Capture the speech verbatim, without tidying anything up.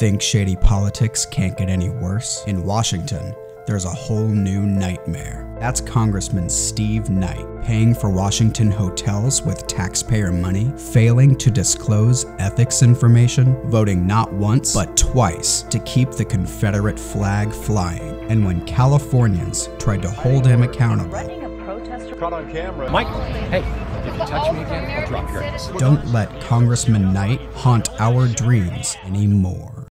Think shady politics can't get any worse? In Washington, there's a whole new nightmare. That's Congressman Steve Knight, paying for Washington hotels with taxpayer money, failing to disclose ethics information, voting not once but twice to keep the Confederate flag flying. And when Californians tried to hold him accountable, caught on camera. Mike, hey, if you touch me again, I'll drop your ass. Don't let Congressman Knight haunt our dreams anymore.